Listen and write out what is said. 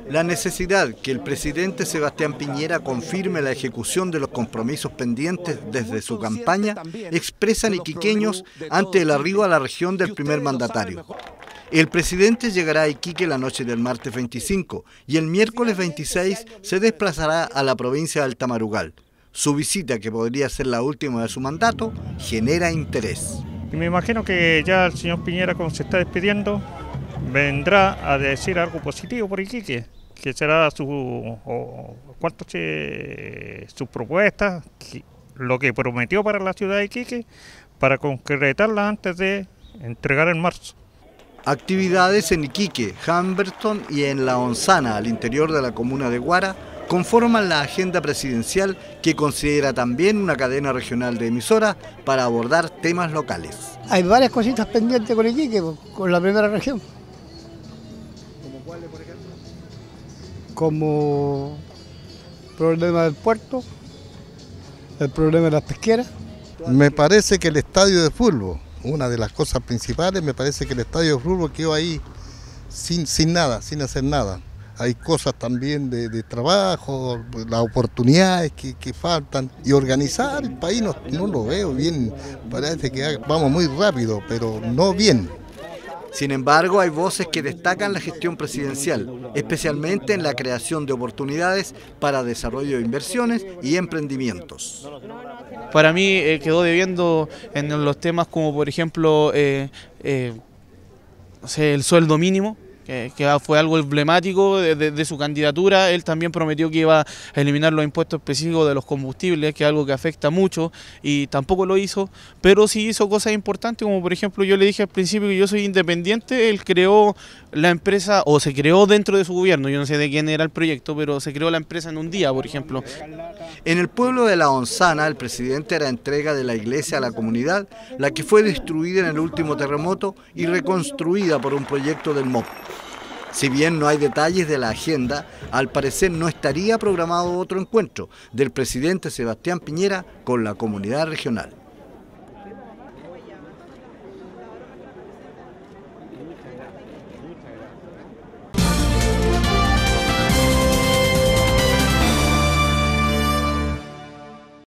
La necesidad que el presidente Sebastián Piñera confirme la ejecución de los compromisos pendientes desde su campaña expresan iquiqueños ante el arribo a la región del primer mandatario. El presidente llegará a Iquique la noche del martes 25 y el miércoles 26 se desplazará a la provincia de Altamarugal. Su visita, que podría ser la última de su mandato, genera interés. Y me imagino que ya el señor Piñera, como se está despidiendo, vendrá a decir algo positivo por Iquique, que será su propuesta, lo que prometió para la ciudad de Iquique, para concretarla antes de entregar en marzo. Actividades en Iquique, Humberton y en La Onzana, al interior de la comuna de Huara, conforman la agenda presidencial, que considera también una cadena regional de emisoras para abordar temas locales. Hay varias cositas pendientes con Iquique, con la primera región. ¿Como cuáles, por ejemplo? Como el problema del puerto, el problema de las pesqueras. Me parece que el estadio de fútbol, una de las cosas principales, me parece que el estadio de fútbol quedó ahí sin nada, sin hacer nada. Hay cosas también de trabajo, las oportunidades que faltan, y organizar el país no lo veo bien, parece que vamos muy rápido, pero no bien. Sin embargo, hay voces que destacan la gestión presidencial, especialmente en la creación de oportunidades para desarrollo de inversiones y emprendimientos. Para mí quedó debiendo en los temas como, por ejemplo, el sueldo mínimo, que fue algo emblemático de su candidatura. Él también prometió que iba a eliminar los impuestos específicos de los combustibles, que es algo que afecta mucho, y tampoco lo hizo, pero sí hizo cosas importantes, como por ejemplo, yo le dije al principio que yo soy independiente. Él creó la empresa, o se creó dentro de su gobierno, yo no sé de quién era el proyecto, pero se creó la empresa en un día, por ejemplo. En el pueblo de La Onzana, el presidente hará entrega de la iglesia a la comunidad, la que fue destruida en el último terremoto y reconstruida por un proyecto del MOP. Si bien no hay detalles de la agenda, al parecer no estaría programado otro encuentro del presidente Sebastián Piñera con la comunidad regional.